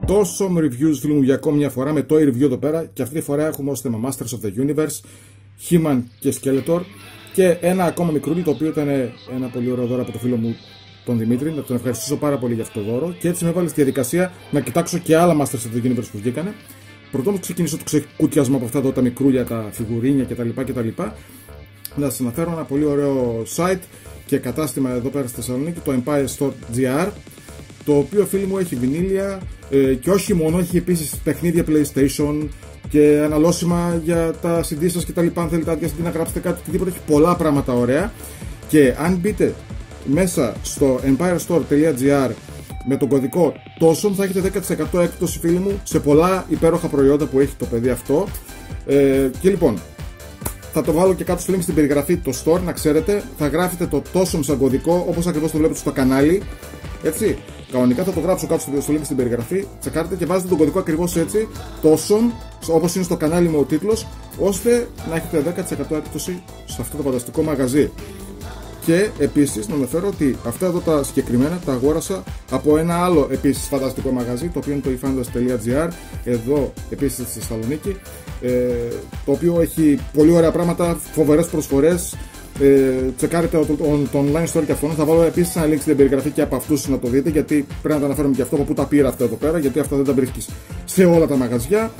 Τόσο reviews, φίλοι μου, για ακόμη μια φορά με το review εδώ πέρα. Και αυτή τη φορά έχουμε ως θέμα Masters of the Universe, He-Man και Skeletor. Και ένα ακόμα μικρούλι, το οποίο ήταν ένα πολύ ωραίο δώρο από το φίλο μου τον Δημήτρη. Να τον ευχαριστήσω πάρα πολύ για αυτό το δώρο. Και έτσι με έβαλε στη διαδικασία να κοιτάξω και άλλα Masters of the Universe που βγήκανε. Πρωτού όμως ξεκινήσω το ξεκούτιασμα από αυτά εδώ τα μικρούλια, τα φιγουρίνια κτλ. Να σας αναφέρω ένα πολύ ωραίο site και κατάστημα εδώ πέρα στη Θεσσαλονίκη, το Empire Store GR. Το οποίο, φίλοι μου, έχει βινίλια και όχι μόνο, έχει επίσης παιχνίδια PlayStation και αναλώσιμα για τα CD σας κτλ. Αν θέλετε άδεια CD να γράψετε κάτι, οτιδήποτε, έχει πολλά πράγματα ωραία. Και αν μπείτε μέσα στο empirestore.gr με τον κωδικό TOSOM θα έχετε 10% έκπτωση, φίλοι μου, σε πολλά υπέροχα προϊόντα που έχει το παιδί αυτό. Και λοιπόν, θα το βάλω και κάτω στο link στην περιγραφή το store, να ξέρετε. Θα γράφετε το TOSOM σαν κωδικό, όπως ακριβώς το βλέπετε στο κανάλι. Έτσι. Κανονικά θα το γράψω κάτω στο link στην περιγραφή. Τσεκάρετε και βάζετε τον κωδικό ακριβώς έτσι, TOSOM, όπως είναι στο κανάλι μου ο τίτλος, ώστε να έχετε 10% έκπτωση σε αυτό το φανταστικό μαγαζί. Και επίσης να αναφέρω ότι αυτά εδώ τα συγκεκριμένα τα αγόρασα από ένα άλλο επίσης φανταστικό μαγαζί, το οποίο είναι το efandas.gr, εδώ επίσης στη Θεσσαλονίκη, το οποίο έχει πολύ ωραία πράγματα, φοβερές προσφορές. Τσεκάρετε το online store και αυτό. Θα βάλω επίσης ένα link στην περιγραφή και από αυτούς να το δείτε, γιατί πρέπει να τα αναφέρουμε και αυτό από πού τα πήρα αυτά εδώ πέρα, γιατί αυτά δεν τα βρίσκεις σε όλα τα μαγαζιά.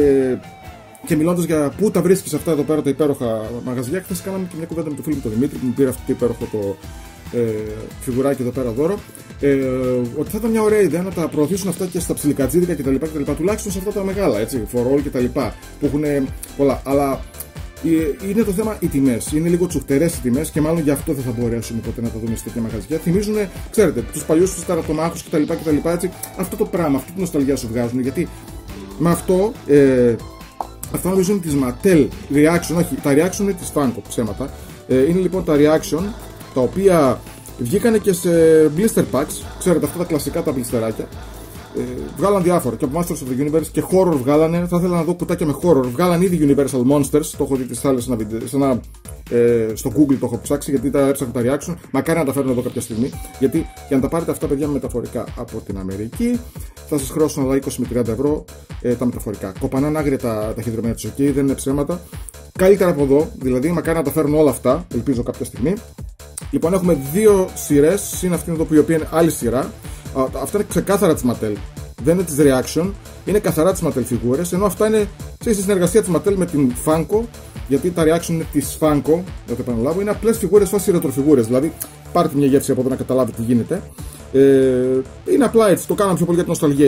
Και μιλώντας για πού τα βρίσκεις αυτά εδώ πέρα τα υπέροχα μαγαζιά, χθες κάναμε και μια κουβέντα με τον φίλο μου τον Δημήτρη που μου πήρε αυτό το υπέροχο το φιγουράκι εδώ πέρα δώρο. Ότι θα ήταν μια ωραία ιδέα να τα προωθήσουν αυτά και στα ψιλικατζίδικα κτλ. Τουλάχιστον σε αυτά τα μεγάλα, έτσι, for all κτλ. Που έχουν πολλά. Αλλά είναι το θέμα οι τιμές. Είναι λίγο τσουχτερές οι τιμές και μάλλον γι' αυτό δεν θα μπορέσουμε ποτέ να τα δούμε σε τέτοια μαγαζιά. Θυμίζουν, ξέρετε, τους παλιούς τους ταρατομάχους κτλ. Έτσι. Αυτό το πράγμα, αυτή την νοσταλγία σου βγάζουν. Γιατί με αυτό. Αυτά νομίζω είναι της Mattel Reaction, όχι, τα Reaction είναι της Funko, ψέματα. Είναι λοιπόν τα Reaction, τα οποία βγήκανε και σε blister packs, ξέρετε αυτά τα κλασικά τα μπλιστεράκια. Βγάλαν διάφορα και από Masters of the Universe και horror βγάλανε. Θα ήθελα να δω κουτάκια με horror. Βγάλαν ήδη Universal Monsters, το έχω δει τις άλλες στο Google το έχω ψάξει, γιατί τα έψαχνα τα reaction. Μακάρι να τα φέρουν εδώ κάποια στιγμή. Γιατί για να τα πάρετε αυτά, παιδιά, μεταφορικά από την Αμερική, θα σας χρεώσουν άλλα 20 με 30 ευρώ τα μεταφορικά. Κοπανάνε άγρια τα ταχυδρομεία της OK, δεν είναι ψέματα. Καλύτερα από εδώ, δηλαδή, μακάρι να τα φέρουν όλα αυτά, ελπίζω κάποια στιγμή. Λοιπόν, έχουμε δύο σειρές, είναι αυτή εδώ που η οποία είναι άλλη σειρά. Αυτά είναι ξεκάθαρα της Mattel. Δεν είναι της Reaction, είναι καθαρά της Mattel φιγούρες. Ενώ αυτά είναι στη συνεργασία της Mattel με την Funko, γιατί τα Reaction είναι της Funko, δεν το επαναλάβω. Είναι απλές φιγούρες, φάση ρετροφιγούρες. Δηλαδή, πάρτε μια γεύση από εδώ να καταλάβετε τι γίνεται. Είναι απλά έτσι, το κάναμε πιο πολύ για την νοσταλγία.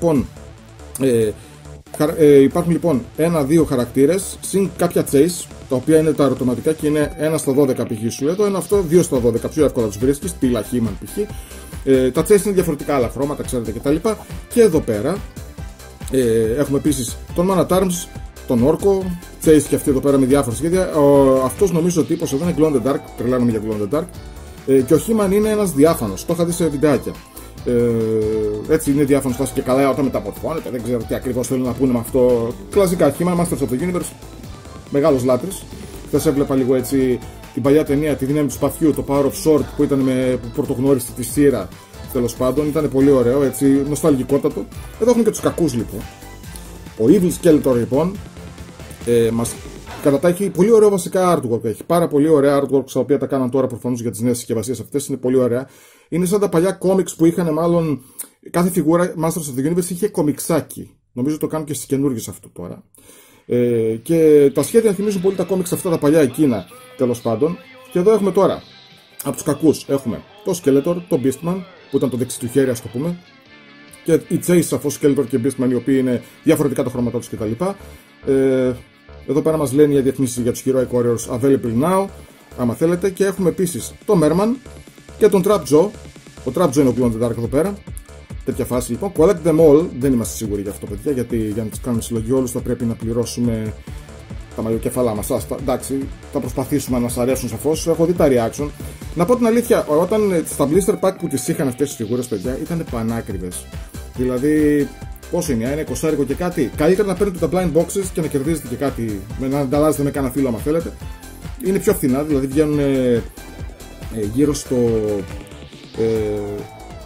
Υπάρχουν λοιπόν 1-2 χαρακτήρες, συν κάποια chase, τα οποία είναι τα ερωτηματικά και είναι 1 στα 12 π.χ. σου λέει. Το ένα αυτό 2 στα 12, πιο εύκολα τους βρίσκεις, πύλα He-Man π.χ. Τα chase είναι διαφορετικά άλλα χρώματα, ξέρετε κτλ. Και εδώ πέρα έχουμε επίσης τον Man at Arms, τον Όρκο, chase και αυτή εδώ πέρα με διάφορα σχέδια. Αυτός νομίζω ο τύπος εδώ είναι Glow in the Dark, τρελαίνομαι για Glow in the Dark. Και ο He-Man είναι ένας διάφανος, το είχα δει σε βιντεάκια. Έτσι είναι διάφανος, φάση και καλά όταν μεταμορφώνεται, δεν ξέρω τι ακριβώς θέλουν να πούνε με αυτό. Κλασικά He-Man, Masters of the Universe, μεγάλος λάτρης. Χθες έβλεπα λίγο έτσι την παλιά ταινία, τη δύναμη του σπαθιού, το Power of Sword που ήταν που πρωτογνώρισε τη σειρά. Τέλος πάντων, ήταν πολύ ωραίο, έτσι, νοσταλγικότατο. Εδώ έχουμε και τους κακούς λοιπόν. Ο Evil Skeletor λοιπόν μας κατατάχει πολύ ωραίο βασικά artwork. Έχει πάρα πολύ ωραία artwork, τα οποία τα κάναν τώρα προφανώς για τις νέες συσκευασίες αυτές. Είναι πολύ ωραία. Είναι σαν τα παλιά comics που είχαν, μάλλον κάθε φιγούρα Masters of the Universe είχε κομιξάκι. Νομίζω το κάνουν και στις καινούργιες αυτό τώρα. Και τα σχέδια θυμίζουν πολύ τα comics αυτά τα παλιά εκείνα, τέλος πάντων. Και εδώ έχουμε τώρα από τους κακούς έχουμε το Skeletor, το Beastman, που ήταν το δεξί του χέρι, ας το πούμε. Και οι Chase, σαφώς Skeletor και Beastman, οι οποίοι είναι διαφορετικά τα χρώματά τους κτλ. Εδώ πέρα μας λένε οι διαφημίσεις για τους Heroic Warriors available now, άμα θέλετε. Και έχουμε επίσης το Merman και τον Trap Joe. Ο Trap Joe είναι ο Glow in the Dark εδώ πέρα. Τέτοια φάση λοιπόν. Collect them all, δεν είμαστε σίγουροι για αυτό, παιδιά, γιατί για να τις κάνουμε συλλογή όλους θα πρέπει να πληρώσουμε τα μαλλιοκεφαλά μας. Εντάξει, θα προσπαθήσουμε να σας αρέσουν σαφώς. Έχω δει τα reaction. Να πω την αλήθεια, όταν στα blister pack που τις είχαν αυτές τις φιγούρες, παιδιά, ήταν πανάκριβες. Δηλαδή, πόσο είναι, ένα 20 και κάτι. Καλύτερα να παίρνετε τα blind boxes και να κερδίζετε και κάτι, να ανταλλάζετε με κανένα φίλο άμα θέλετε. Είναι πιο φθηνά, δηλαδή βγαίνουν γύρω στο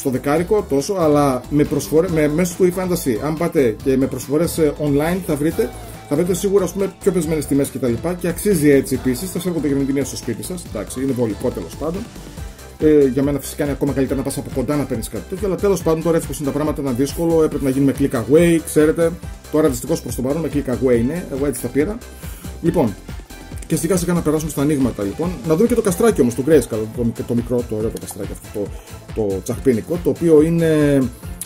στο δεκάρικο τόσο, αλλά μέσω του eFantasy, αν πάτε και με προσφορές online θα βρείτε σίγουρα, ας πούμε, πιο πεσμένες τιμές κτλ. Και αξίζει έτσι επίσης. Θα σας έρχονται γραμμητικές στο σπίτι σας. Εντάξει, είναι βολικό τέλος πάντων. Για μένα φυσικά είναι ακόμα καλύτερα να πας από κοντά να παίρνεις κάτι τέτοιο. Αλλά τέλος πάντων τώρα έτσι πως είναι τα πράγματα ήταν δύσκολο. Έπρεπε να γίνει με click away, ξέρετε. Τώρα δυστυχώς προς το παρόν με click away είναι. Εγώ έτσι τα πήρα. Λοιπόν, και σιγά σιγά να περάσουμε στα ανοίγματα λοιπόν. Να δούμε και το καστράκι όμως του Grayskull. Το μικρό, το ωραίο το καστράκι αυτό, το τσαχπίνικο. Το οποίο είναι.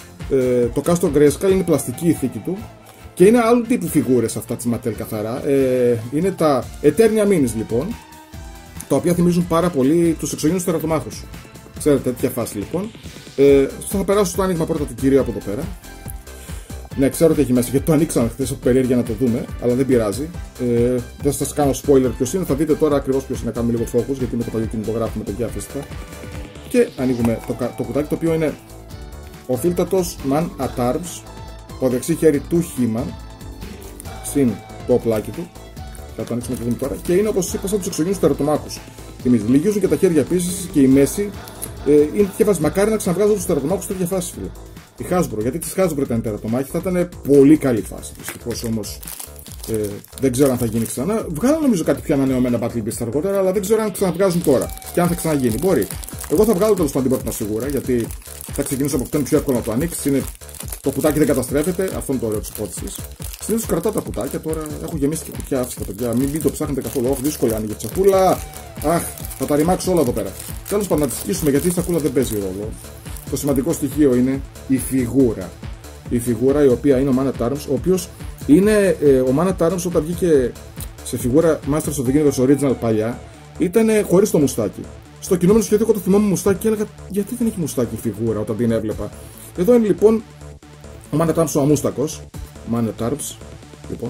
Το κάστρο Grayskull είναι πλαστική η θήκη του. Και είναι άλλου τύπου φιγούρες αυτά της Mattel καθαρά. Είναι τα Eternia Minis λοιπόν. Τα οποία θυμίζουν πάρα πολύ τους εξωγήινους τερατομάχους. Ξέρετε, τέτοια φάση λοιπόν. Θα περάσω στο άνοιγμα πρώτα του κυρίου από εδώ πέρα. Ναι, ξέρω τι έχει μέσα γιατί το ανοίξαμε χθες από περιέργεια να το δούμε, αλλά δεν πειράζει. Δεν θα σας κάνω spoiler ποιος είναι, θα δείτε τώρα ακριβώς ποιος είναι. Κάνουμε λίγο focus γιατί με το παλιό κινητογράφο με παιδιά φυσικά. Και ανοίγουμε το κουτάκι το οποίο είναι ο φίλτατος Man at Arms, το δεξί χέρι του He-Man, συν το οπλάκι του. Θα το ανοίξουμε και δούμε τώρα. Και είναι όπως είπα σαν τους εξωγήινους τερατομάχους. Λυγίζουν και τα χέρια επίσης και η μέση. Είναι τέτοια φάση. Μακάρι να ξαναβγάζω τους τερατομάχους τέτοια φάση, φίλε. Η Hasbro, γιατί της Hasbro ήταν τερατομάχη, θα ήταν πολύ καλή φάση. Δυστυχώς όμως δεν ξέρω αν θα γίνει ξανά. Βγάλω νομίζω κάτι πιο ανανεωμένα Battle Beast αργότερα, αλλά δεν ξέρω αν ξαναβγάζουν τώρα και αν θα ξαναγίνει. Μπορεί. Εγώ θα βγάλω τέλος πάντων την πρώτη σίγουρα, γιατί θα ξεκινήσω από αυτό, είναι πιο εύκολο να το ανοίξει. Το κουτάκι δεν καταστρέφεται, αυτό είναι το ωραίο της υπόθεσης. Συνήθως κρατάω τα κουτάκια, τώρα έχω γεμίσει και κουτιά άφησα τα παιδιά. Μην το ψάχνετε καθόλου. Όχι, δύσκολα άνοιγε τη σακούλα. Αχ, θα τα ρημάξω όλα εδώ πέρα. Τέλος πάντων να τη σκίσουμε γιατί η σακούλα δεν παίζει ρόλο. Το σημαντικό στοιχείο είναι η φιγούρα. Η φιγούρα η οποία είναι ο Man at Arms, ο οποίος είναι ο Man at Arms όταν βγήκε σε φιγούρα Masters of the Universe Original παλιά, ήταν χωρίς το μουστάκι. Στο κινούμενο σχέδιο εγώ το θυμόμαι μουστάκι και έλεγα γιατί δεν έχει μουστάκι η φιγούρα όταν την έβλεπα. Εδώ είναι λοιπόν ο Man at Arms ο αμούστακος. Man at Arms, λοιπόν.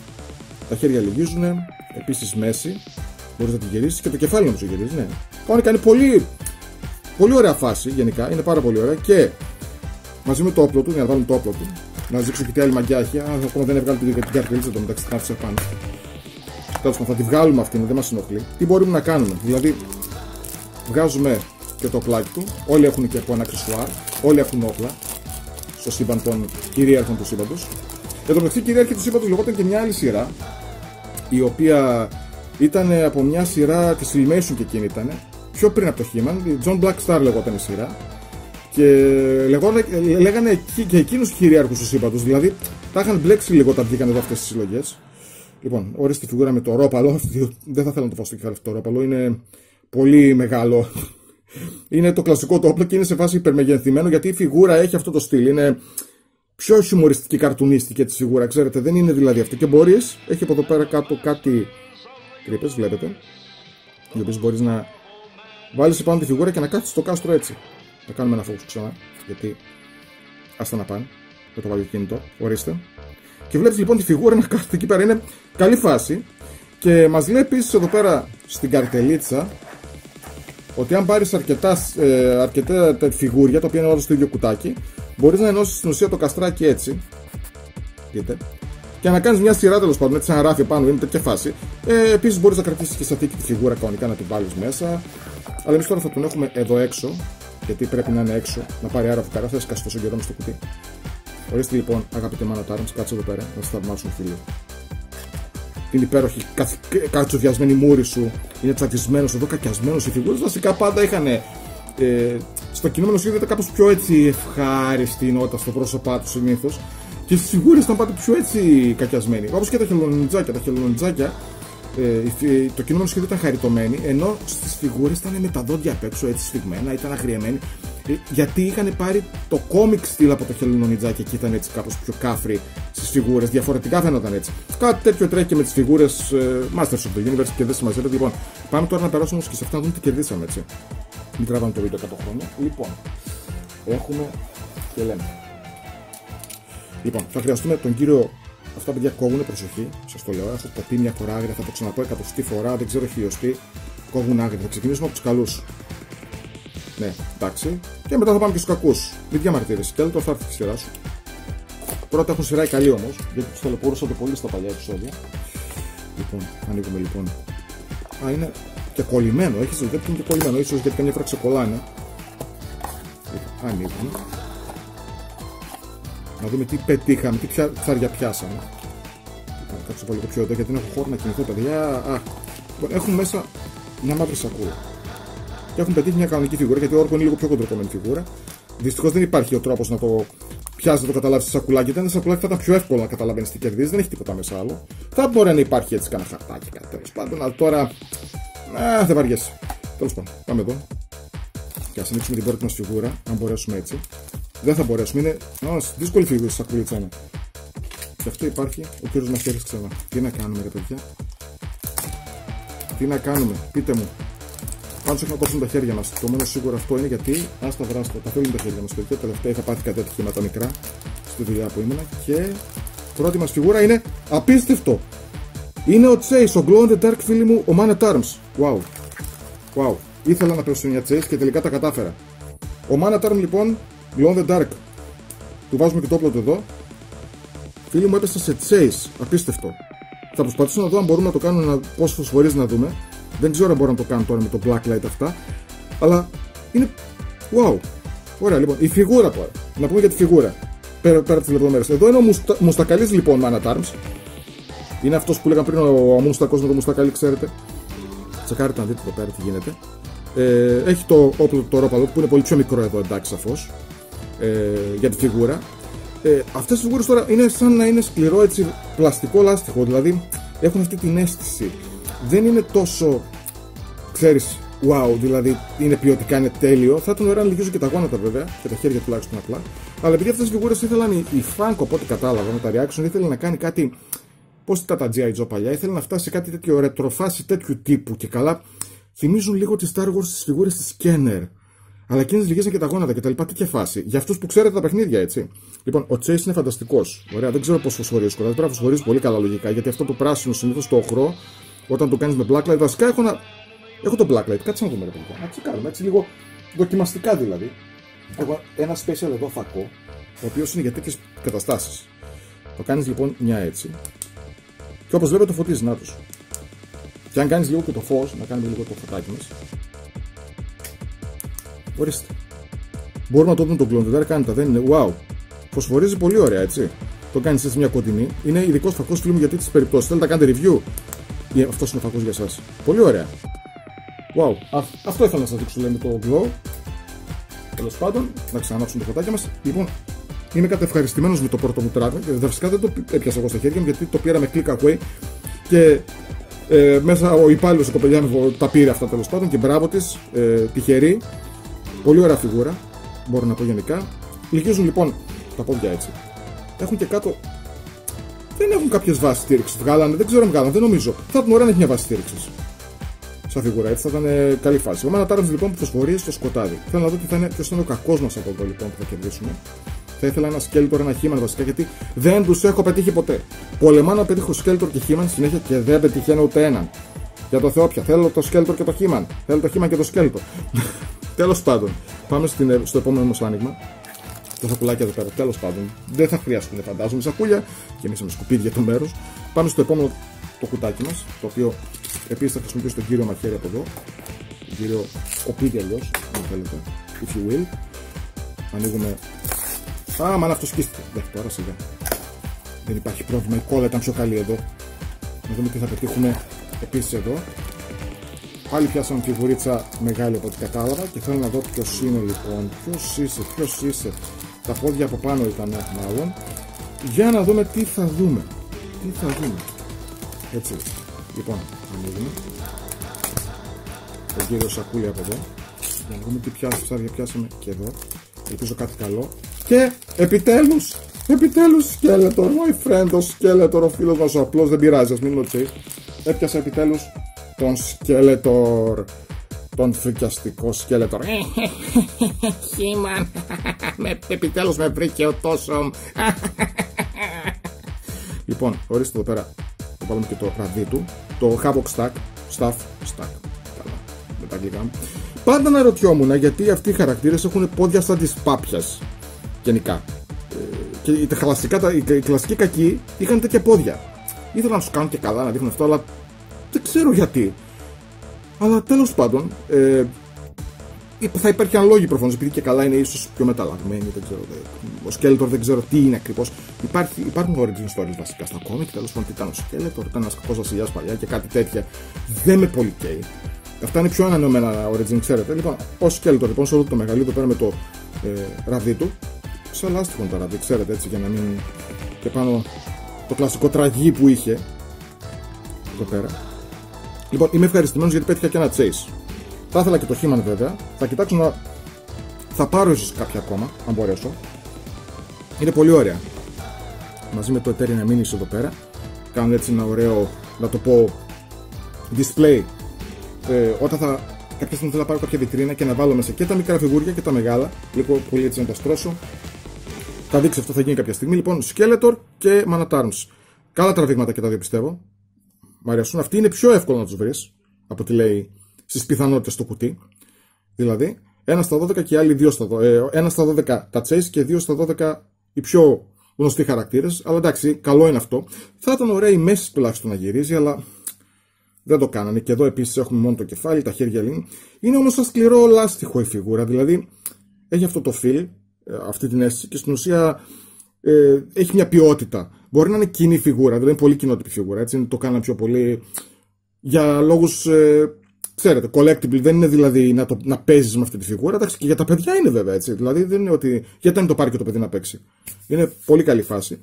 Τα χέρια λυγίζουν, επίσης μέση. Μπορείς να τη γυρίσεις και το κεφάλι νομίζω γυρίζει, ναι. Κανονικά είναι πολύ ωραία φάση γενικά, είναι πάρα πολύ ωραία και μαζί με το όπλο του, για να βάλουμε το όπλο του, να δείξω και τι άλλη μαγκιά έχει. Ακόμα δεν έβγαλε την καρτελίτσα το μεταξύ την άφησα πάνω. Τέλος πάντων, θα τη βγάλουμε αυτήν, δεν μας ενοχλεί. Τι μπορούμε να κάνουμε, δηλαδή βγάζουμε και το πλάκι του, όλοι έχουν και από ένα αξεσουάρ, όλοι έχουν όπλα στο σύμπαν των κυρίαρχων του σύμπαντος. Εν τω μεταξύ, κυρίαρχη του σύμπαντος λεγόταν και μια άλλη σειρά, η οποία ήταν από μια σειρά της Filmation και εκείνη ήταν. Πιο πριν από το He-Man, η John Black Star λεγόταν η σειρά. Και λέγανε και εκείνους κυρίαρχους του σύμπαντος. Δηλαδή τα είχαν μπλέξει λίγο όταν βγήκαν εδώ αυτές τις συλλογές. Λοιπόν, ορίστε τη φιγούρα με το ρόπαλο. Δεν θα θέλω να το φάω στο κεφάλι αυτό το ρόπαλο. Είναι πολύ μεγάλο. Είναι το κλασικό το όπλο και είναι σε φάση υπερμεγενθυμένο γιατί η φιγούρα έχει αυτό το στυλ. Είναι πιο χιουμοριστική, καρτουνίστικη τη φιγούρα. Ξέρετε, δεν είναι δηλαδή αυτό. Και μπορείς, έχει από εδώ πέρα κάτω κάτι τρύπες, βλέπετε. Οι οποίες μπορείς να βάλεις επάνω τη φιγούρα και να κάθεις στο κάστρο έτσι. Θα κάνουμε ένα focus ξανά, γιατί άστα να πάνε με το παλιό κινητό, ορίστε. Και βλέπεις λοιπόν τη φιγούρα να κάθεται εκεί πέρα, είναι καλή φάση. Και μας λέει επίσης εδώ πέρα στην καρτελίτσα ότι αν πάρεις αρκετά φιγούρια, τα οποία είναι όλα στο ίδιο κουτάκι, μπορείς να ενώσεις στην ουσία το καστράκι έτσι. Δείτε. Και να κάνεις μια σειρά τέλος πάντων, έτσι ένα ράφι πάνω, είναι τέτοια φάση. Επίσης μπορείς να κρατήσεις και στα θήκη τη φιγούρα κανονικά να την βάλεις μέσα. Αλλά εμείς τώρα θα τον έχουμε εδώ έξω, γιατί πρέπει να είναι έξω, να πάρει άρα φουκαρά, θα σκάσει τόσο καιρό μες στο κουτί. Ορίστε λοιπόν, αγαπητέ Man at Arms, κάτσε εδώ πέρα, να σας θαυμάσουν φίλοι. Είναι υπέροχη, κατσουδιασμένη μούρη σου, είναι τσακισμένος εδώ, κακιασμένος. Οι φιγούρες βασικά πάντα είχαν. Στο κινούμενο σχέδιο ήταν κάπως πιο έτσι ευχάριστη η νότα στο πρόσωπά του συνήθως. Και στις φιγούρες ήταν πάντα πιο έτσι κακιασμένοι. Όπως και τα χελονιτζάκια. Τα χελονιτζάκια, το κινούμενο σχέδιο ήταν χαριτωμένοι, ενώ στις φιγούρες ήταν με τα δόντια απ' έξω έτσι σφιγμένα, ήταν αγριεμένοι. Γιατί είχαν πάρει το κόμικ στυλ από το χελονιτζάκια και ήταν έτσι κάπως πιο κάφρι στις φιγούρες. Διαφορετικά φαίνονταν έτσι. Κάτι τέτοιο τρέχει και με τις φιγούρες Masters of the Universe και δεν συμμαζεύεται. Λοιπόν, πάμε τώρα να περάσουμε και σε αυτά να δούμε τι κερδίσαμε έτσι. Μην τραβάμε το βίντεο 100 χρόνια. Λοιπόν, έχουμε και λέμε. Λοιπόν, θα χρειαστούμε τον κύριο. Αυτά παιδιά κόβουνε, προσοχή, σας το λέω. Έχω το πει μια φορά άγρια, θα το ξαναπώ εκατοστή φορά, δεν ξέρω χιλιοστή. Κόβουν άγρια. Θα ξεκινήσουμε από τους καλούς. Ναι, εντάξει. Και μετά θα πάμε και στους κακούς. Μην διαμαρτύρεσαι. Και θα έρθει η σειρά σου. Πρώτα έχουν σειρά οι καλοί όμως, γιατί τους ταλαιπωρούσατε πολύ στα παλιά επεισόδια. Λοιπόν, ανοίγουμε λοιπόν. Α, είναι και κολλημένο. Έχεις δει ότι είναι και κολλημένο. Ίσως γιατί καμιά φορά ξεκολλάνε. Ανοίγουμε. Να δούμε τι πετύχαμε, τι ψάρια πιάσαμε. Κάτσω πάλι πιο εδώ γιατί δεν έχω χώρο να κινηθώ, παιδιά. Λοιπόν, έχουν μέσα μια μαύρη σακούλα. Και έχουν πετύχει μια κανονική φιγούρα, γιατί ο όρκο είναι λίγο πιο κοντροπωμένη φιγούρα. Δυστυχώς δεν υπάρχει ο τρόπος να το πιάσει, να το καταλάβει στο σακουλάκι. Αν ήταν σακουλάκι θα ήταν πιο εύκολο να καταλαβαίνει τι κερδίζει, δεν έχει τίποτα μέσα άλλο. Θα μπορεί να υπάρχει έτσι κανένα χαρτάκι, κάτι τέλος πάντων, αλλά τώρα. Δεν βαριέσαι. Τέλος πάντων, πάμε εδώ. Και ας ανοίξουμε την πρώτη μας φιγούρα, αν μπορέσουμε έτσι. Δεν θα μπορέσουμε, είναι δύσκολη φιγούρα στη σακουλίτσα είναι. Και αυτό υπάρχει ο κύριος Μαχαίρης ξανά. Τι να κάνουμε, ρε παιδιά. Τι να κάνουμε, πείτε μου. Πάντως έχουμε να κόψουμε τα χέρια μας. Το μόνο σίγουρο αυτό είναι γιατί, άστα βράστα, τα θέλουν τα χέρια μας. παιδιά. Τελευταία είχα πάθει κάτι τέτοιο με τα μικρά στη δουλειά που ήμουνα. Και πρώτη μας φιγούρα είναι απίστευτο. Είναι ο Chase, ο Glow in the Dark φίλοι μου, ο Man at Arms. Wow. Wow. Ήθελα να πέσω μια Chase και τελικά τα κατάφερα. Ο Man at Arms λοιπόν, Glow in the Dark. Του βάζουμε και το όπλο του εδώ. Φίλοι μου έπεσα σε Chase. Απίστευτο. Θα προσπαθήσω να δω αν μπορούμε να το κάνουμε πώς φωσφορίζει να δούμε. Δεν ξέρω αν μπορώ να το κάνω τώρα με το blacklight αυτά. Αλλά είναι. Wow. Ωραία λοιπόν. Η φιγούρα τώρα. Να πούμε για τη φιγούρα. Πέρα από τις λεπτομέρειες. Εδώ είναι ο Μουστακαλής λοιπόν, Man at Arms. Είναι αυτός που λέγαμε πριν ο Αμουνστακός με το Μουστακαλί, ξέρετε. Τσεκάρετε να δείτε εδώ πέρα τι γίνεται. Έχει το όπλο το ρόπαλο που είναι πολύ πιο μικρό εδώ, εντάξει, σαφώς. Για τη φιγούρα. Αυτές οι φιγούρες τώρα είναι σαν να είναι σκληρό έτσι πλαστικό λάστιχο. Δηλαδή έχουν αυτή την αίσθηση. Δεν είναι τόσο, ξέρεις, wow, δηλαδή είναι ποιοτικά, είναι τέλειο. Θα ήταν ωραία να λυγίζω και τα γόνατα βέβαια, και τα χέρια τουλάχιστον απλά. Αλλά επειδή αυτές τις φιγούρες ήθελαν η Funko, από ό,τι κατάλαβα με τα reaction, ήθελε να κάνει κάτι. Πώς ήταν τα G.I. Joe παλιά, ήθελε να φτάσει σε κάτι τέτοιο ρετροφάση τέτοιου τύπου και καλά. Θυμίζουν λίγο τις Star Wars τις φιγούρες της Kenner. Αλλά εκείνες λυγίζαν και τα γόνατα και τα λοιπά, τέτοια φάση. Για αυτούς που ξέρετε τα παιχνίδια, έτσι. Λοιπόν, ο Chase είναι φανταστικός. Ωραία, δεν ξέρω πώς φωσφορίζει. Πρέπει να φωσφορίζει πολύ καλά λογικά, γιατί αυτό το πράσινο συνήθως το οχρό, όταν το κάνεις με blacklight, βασικά έχω το blacklight. Κάτσε να δούμε, ρε παιδιά. Να τσεκάρουμε έτσι λίγο δοκιμαστικά δηλαδή. Έχω ένα special εδώ φακό, ο οποίος είναι για τέτοιες καταστάσεις. Το κάνεις λοιπόν μια έτσι. Και όπως βλέπετε το φωτίζει, να τους. Και αν κάνεις λίγο και το φως, να κάνουμε λίγο το φωτάκι μας. Ορίστε. Μπορούμε να το δούμε τον κλόν, δεν κάνετε, δεν είναι. Wow. Φωσφορίζει πολύ ωραία, έτσι. Το κάνεις έτσι μια κοντινή. Είναι ειδικός φακός φίλου μου για τέτοιες περιπτώσεις. Θέλετε να κάνετε review. Αυτός είναι ο φακός για εσάς. Πολύ ωραία. Wow. Αυτό ήθελα να σας δείξω, λέμε το glow. Τέλος πάντων, να ξανανοίξουμε το φωτάκι μας. Λοιπόν, είμαι κατευχαριστημένος με το πρώτο μου τράγμα. Βασικά δεν το έπιασα εγώ στα χέρια μου γιατί το πήρα με click away. Και μέσα ο υπάλληλος, η κοπελιά μου τα πήρε αυτά τέλος πάντων και μπράβο της. Τυχερή. Πολύ ωραία φιγούρα. Μπορώ να πω γενικά. Λυγίζουν λοιπόν τα πόδια έτσι. Έχουν και κάτω. Δεν έχουν κάποιες βάσεις στήριξης. Βγάλανε, δεν ξέρω αν βγάλανε, δεν νομίζω. Θα ήταν ωραία να έχει μια βάση στήριξης. Σαν φιγούρα, έτσι θα ήταν καλή φάση. Ο Man at Arms λοιπόν που φωσφορίζει στο σκοτάδι. Θέλω να δω ποιος θα είναι ο κακός μας από εδώ λοιπόν που θα κερδίσουμε. Θα ήθελα ένα Skeletor, ένα He-Man βασικά γιατί δεν τους έχω πετύχει ποτέ. Πολεμάω να πετύχω Skeletor και He-Man συνέχεια και δεν πετυχαίνω ούτε έναν. Για το Θεό πια. Θέλω το Skeletor και το He-Man. Θέλω το He-Man και το Skeletor. Τέλος πάντων, πάμε στο επόμενο μας άνοιγμα. Τα σακουλάκια εδώ πέρα. Τέλος πάντων, δεν θα χρειαστούν φαντάζομαι σακούλια και εμείς με σκουπίδια το μέρος. Πάμε στο επόμενο το κουτάκι μας, το οποίο επίσης θα χρησιμοποιήσω τον κύριο Μαχαίρι από εδώ. Τον κύριο Σκοπίδι αλλιώς, αν θέλετε. If you will. Ανοίγουμε. Μαν αυτό σκίστηκε. Τώρα σιγά. Δεν υπάρχει πρόβλημα. Η κόλλα ήταν πιο καλή εδώ. Να δούμε τι θα πετύχουμε επίσης εδώ. Πάλι πιάσαμε φιγουρίτσα μεγάλη από ό,τι κατάλαβα και θέλω να δω ποιος είναι λοιπόν. Ποιος είσαι. Τα πόδια από πάνω ήταν μάλλον. Για να δούμε τι θα δούμε. Έτσι. Λοιπόν, ανοίγουμε. Τον κύριο Σακούλη από εδώ. Για να δούμε τι ψάρια πιάσαμε και εδώ. Ελπίζω κάτι καλό. Και επιτέλους Skeletor, my friend, ο Skeletor, ο φίλος μας ο απλός, δεν πειράζει, ας μην ρωτήσει. Έπιασα επιτέλους τον Skeletor, τον φρικιαστικό Skeletor. He-Man, επιτέλους με βρήκε ο τόσο. Λοιπόν, ορίστε εδώ πέρα, θα βάλουμε και το ραδί του, το Havoc Staff. Καλά, με τα αγγλικά μου. Πάντα αναρωτιόμουν γιατί αυτοί οι χαρακτήρες έχουν πόδια σαν της πάπιας. Γενικά. Και οι κλασικοί κακοί είχαν τέτοια πόδια. Ήθελα να τους κάνουν και καλά να δείχνουν αυτό, αλλά δεν ξέρω γιατί. Αλλά τέλος πάντων, θα υπάρχει αναλόγη προφανώς, επειδή και καλά είναι ίσως πιο μεταλλαγμένη, δεν ξέρω. Ο Skeletor δεν ξέρω τι είναι ακριβώς. Υπάρχουν origin stories βασικά στα κόμικ, τέλος πάντων τι ήταν ο Skeletor, ήταν ένας κακός βασιλιάς παλιά και κάτι τέτοια. Δεν με πολύ καίει. Αυτά είναι πιο ανανεωμένα origin, ξέρετε. Λοιπόν, ο Skeletor λοιπόν σε όλο το μεγαλείο πέρα με το ραβδί του. Σε λάστιχο είναι το ραβδί, ξέρετε, έτσι, για να μην. Και πάνω το κλασικό τραγί που είχε. Εδώ πέρα. Λοιπόν, είμαι ευχαριστημένος γιατί πέτυχα και ένα chase. Θα ήθελα και το He-Man βέβαια. Θα κοιτάξω να. Θα πάρω ίσως κάποια ακόμα, αν μπορέσω. Είναι πολύ ωραία. Μαζί με το Eternia Minis εδώ πέρα. Κάνουν έτσι ένα ωραίο, να το πω, display. Όταν κάποια στιγμή θέλω να πάρω κάποια βιτρίνα και να βάλω μέσα και τα μικρά φιγούρια και τα μεγάλα. Λίγο πολύ έτσι να τα στρώσω. Θα δείξει αυτό, θα γίνει κάποια στιγμή. Λοιπόν, Skeletor και Man at Arms. Καλά τραβήγματα και τα δύο πιστεύω. Μ' αρέσουν. Αυτοί είναι πιο εύκολο να τους βρεις από ό,τι λέει στις πιθανότητες στο κουτί. Δηλαδή, 1 στα 12 και άλλοι 2 στα 12. 1 στα 12 τα chase και 2 στα 12 οι πιο γνωστοί χαρακτήρες. Αλλά εντάξει, καλό είναι αυτό. Θα ήταν ωραία η μέση τουλάχιστον να γυρίζει, αλλά δεν το κάνανε. Και εδώ επίσης έχουμε μόνο το κεφάλι, τα χέρια λύνει. Είναι όμως ένα σκληρό λάστιχο η φιγούρα. Δηλαδή, έχει αυτό το feel, αυτή την αίσθηση και στην ουσία έχει μια ποιότητα. Μπορεί να είναι κοινή φιγούρα, δηλαδή είναι πολύ κοινότυπη φιγούρα. Έτσι το κάναμε πιο πολύ για λόγους, ξέρετε, collectible. Δεν είναι δηλαδή να παίζεις με αυτή τη φιγούρα. Εντάξει, και για τα παιδιά είναι βέβαια έτσι. Δηλαδή δεν είναι ότι. Γιατί δεν το πάρει και το παιδί να παίξει. Είναι πολύ καλή φάση.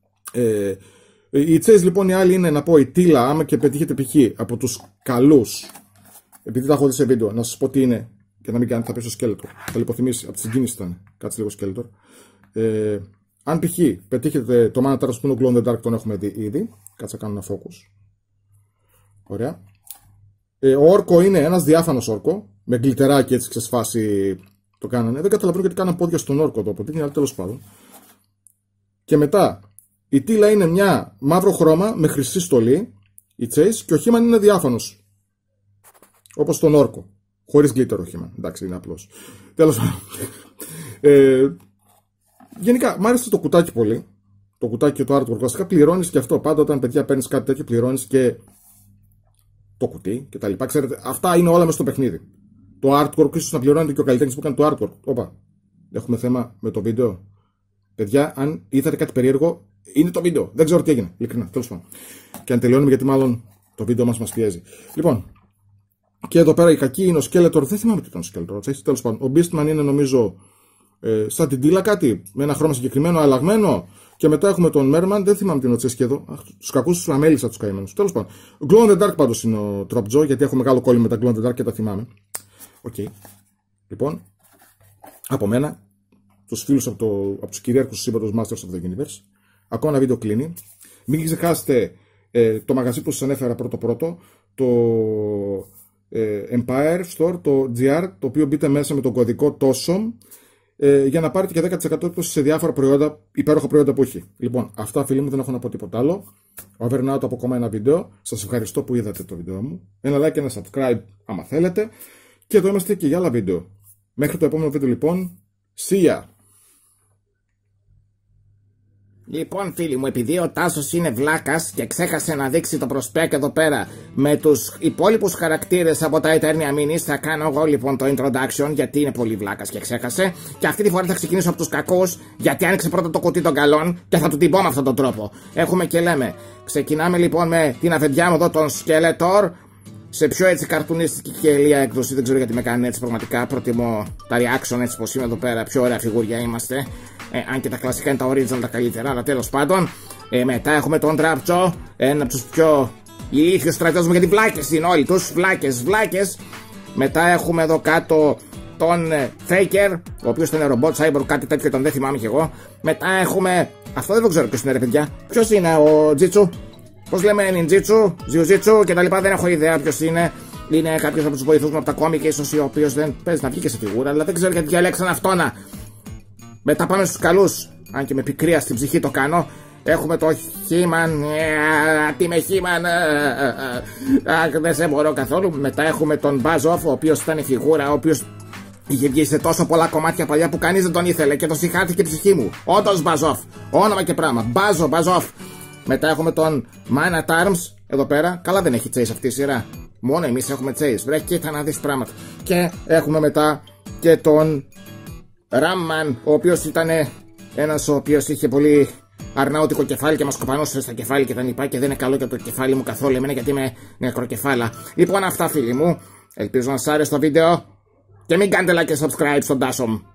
Η chase λοιπόν η άλλη είναι να πω η Τίλα, άμα και πετύχετε π.χ. από τους καλούς. Επειδή τα έχω δει σε βίντεο, να σας πω τι είναι και να μην κάνετε, θα πέσει στο Skeletor. Θα λιποθυμήσει, από τη συγκίνηση ήταν. Κάτσε λίγο Skeletor. Αν π.χ. πετύχετε το Man at Arms που είναι ο Glow in the Dark, τον έχουμε δει ήδη. Κάτσε να κάνω ένα focus. Ωραία. Ο όρκο είναι ένας διάφανος όρκο. Με γκλιτεράκι έτσι ξεσφάσει το κάνανε. Δεν καταλαβαίνω γιατί κάναν πόδια στον όρκο εδώ από την, αλλά τέλος πάντων. Και μετά η Τίλα είναι μια μαύρο χρώμα με χρυσή στολή. Η Chase και ο He-Man είναι διάφανος. Όπως τον όρκο. Χωρίς γκλίτερ ο He-Man. Εντάξει, είναι απλός. Τέλος πάντων. Γενικά, μ' άρεσε το κουτάκι πολύ. Το κουτάκι και το artwork. Βασικά πληρώνεις και αυτό. Πάντα όταν παιδιά παίρνεις κάτι τέτοιο, πληρώνεις και το κουτί και τα λοιπά. Ξέρετε, αυτά είναι όλα μέσα στο παιχνίδι. Το artwork, ίσως να πληρώνετε και ο καλλιτέχνης που κάνει το artwork. Όπα. Έχουμε θέμα με το βίντεο. Παιδιά, αν είδατε κάτι περίεργο, είναι το βίντεο. Δεν ξέρω τι έγινε. Ειλικρινά, τέλος πάντων. Και αν τελειώνουμε, γιατί μάλλον το βίντεο μας πιέζει. Λοιπόν, και εδώ πέρα η κακή είναι ο Skeletor. Δεν θυμάμαι τι ήταν ο Skeletor. Τέλος πάντων, ο Beastman είναι νομίζω σαν την Τίλα κάτι, με ένα χρώμα συγκεκριμένο, αλλαγμένο. Και μετά έχουμε τον Merman, δεν θυμάμαι τι είναι ο Τσέσκι εδώ. Τους κακούς του αμέλησα τους καημένους. Τέλος πάντων. Glow in the Dark πάντως είναι ο Drop Jaw, γιατί έχω μεγάλο κόλλημα με τα Glow in the Dark και τα θυμάμαι. Οκ. Λοιπόν, από μένα, τους φίλους από τους κυρίαρχους του σύμπαντος Masters of the Universe. Ακόμα ένα βίντεο κλείνει. Μην ξεχάσετε το μαγαζί που σας ανέφερα πρώτο, το Empire Store, το GR, το οποίο μπείτε μέσα με τον κωδικό TOSOM για να πάρετε και 10% έκπτωση σε διάφορα προϊόντα, υπέροχα προϊόντα που έχει. Λοιπόν, αυτά φίλοι μου, δεν έχω να πω τίποτα άλλο. Overnight από ακόμα ένα βίντεο. Σας ευχαριστώ που είδατε το βίντεο μου. Ένα like και ένα subscribe άμα θέλετε. Και εδώ είμαστε και για άλλα βίντεο. Μέχρι το επόμενο βίντεο λοιπόν. See ya! Λοιπόν φίλοι μου, επειδή ο Τάσος είναι βλάκας και ξέχασε να δείξει το προσπέκ εδώ πέρα με τους υπόλοιπους χαρακτήρες από τα Eternia Minis, θα κάνω εγώ λοιπόν το introduction γιατί είναι πολύ βλάκας και ξέχασε. Και αυτή τη φορά θα ξεκινήσω από τους κακούς, γιατί άνοιξε πρώτα το κουτί των καλών και θα του την πω με αυτόν τον τρόπο. Έχουμε και λέμε. Ξεκινάμε λοιπόν με την αφεντιά μου εδώ, τον Skeletor, σε πιο έτσι καρτουνίστικη και ελεία έκδοση. Δεν ξέρω γιατί με κάνει έτσι πραγματικά. Προτιμώ τα reaction έτσι πως είμαι εδώ πέρα. Πιο ωραία φιγούρια είμαστε. Αν και τα κλασικά είναι τα original τα καλύτερα, αλλά τέλος πάντων. Μετά έχουμε τον Drop Jaw, ένα από τους πιο ηλίθιους στρατιώτες μου, γιατί βλάκες είναι όλοι τους. Βλάκες. Μετά έχουμε εδώ κάτω τον Faker, ο οποίος ήταν robot, cyborg, κάτι τέτοιο ήταν, δεν θυμάμαι κι εγώ. Μετά έχουμε. Αυτό δεν το ξέρω ποιος είναι, ρε παιδιά. Ποιος είναι ο Jitsu? Πώς λέμε, Ninjitsu, Jiu-Jitsu κτλ. Δεν έχω ιδέα ποιος είναι. Είναι κάποιος από τους βοηθούς μου από τα κόμικ, ίσως ο οποίος δεν παίζει να βγει και σε φιγούρα, αλλά δεν ξέρω γιατί διαλέξαν αυτόνα. Μετά πάμε στους καλούς, αν και με πικρία στην ψυχή το κάνω. Έχουμε το He-Man, τι με He-Man, δεν σε μπορώ καθόλου. Μετά έχουμε τον Buzz-Off, ο οποίος ήταν η φιγούρα, ο οποίος είχε βγει σε τόσο πολλά κομμάτια παλιά που κανείς δεν τον ήθελε και τον συγχάρτηκε η ψυχή μου. Όντως Buzz-Off, όνομα και πράγμα, Buzz-Off. Μετά έχουμε τον Man at Arms, εδώ πέρα. Καλά δεν έχει chase αυτή η σειρά. Μόνο εμείς έχουμε Chase. Βρε, κοίτα να δεις πράγματα. Και έχουμε μετά και τον Ramman, ο οποίος ήταν ένας ο οποίος είχε πολύ αρναωτικό κεφάλι και μας κοπανούσε στα κεφάλι και τα λοιπά, και δεν είναι καλό για το κεφάλι μου καθόλου εμένα, γιατί είμαι νεκροκεφάλα. Λοιπόν, αυτά φίλοι μου. Ελπίζω να σας άρεσε το βίντεο και μην κάντε like και subscribe στον Τάσο.